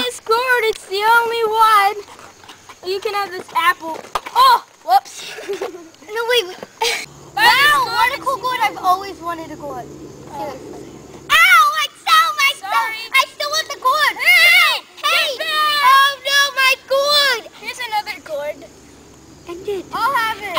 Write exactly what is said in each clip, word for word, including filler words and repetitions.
this gourd. It's the only one. You can have this apple. Oh, whoops. No, wait. wait. Wow, what a cool gourd. I've always wanted a gourd. Seriously. Ow, I stole my Sorry. I still want the gourd. Hey, hey. Oh, no, my gourd. Here's another gourd. End it. I'll have it.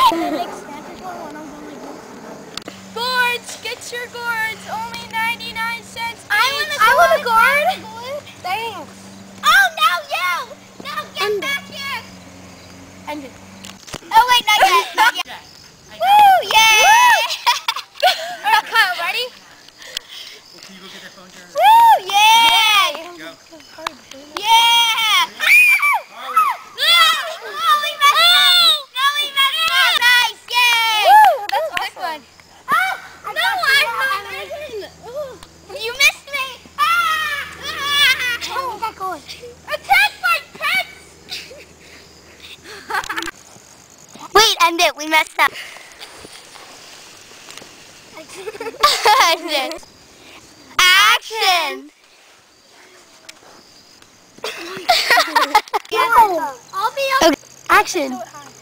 Gourds, get your gourds. Only ninety-nine cents. I want a I want a gourd. gourd. Thanks. Oh, no, you. Now get End back here. End it. Oh, wait, not yet. Not yet. Woo, yay. Alright, Kyle, ready? Can you go get that phone, Jared? Woo, yay. Go. Yeah. Wait, end it. We messed up. End it. Action. No. I'll be up. Okay. Action.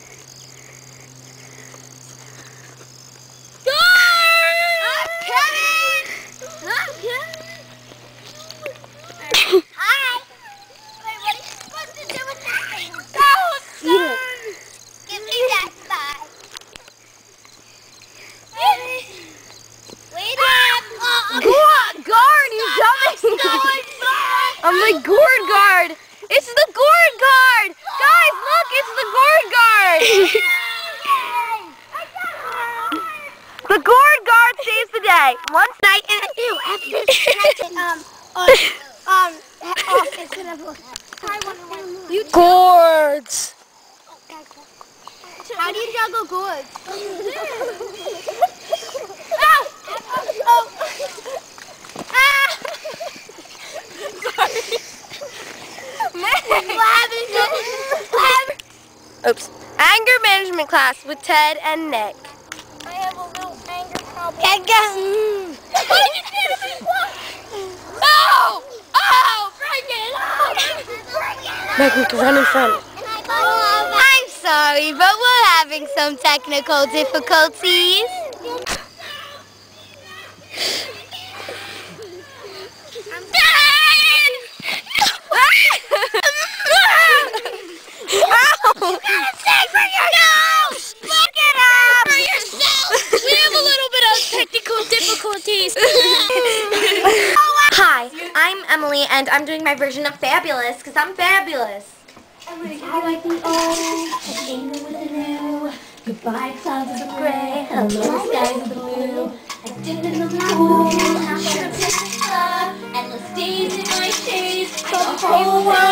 Hi. Wait, what are you supposed to do with that thing? Go, son. Give me that side. Wait up. Gourd guard, you dumbass. I'm the gourd guard. It's the gourd guard. Guys, look, it's the gourd guard. The gourd guard saves the day. One night and two after this. um, um, um, office and everyone. Gourds. How do you juggle gourds? Oops. Anger management class with Ted and Nick. I have a little anger problem. No! Oh! Bring it up! Meg, we can run in front. I'm sorry, but we're having some technical difficulties. Hi, I'm Emily, and I'm doing my version of Fabulous, because I'm fabulous. Like the old, with the new. Goodbye clouds of gray, hello skies of blue. I did it in the pool, I'm gonna pick this up. Endless days in my shades, the whole world.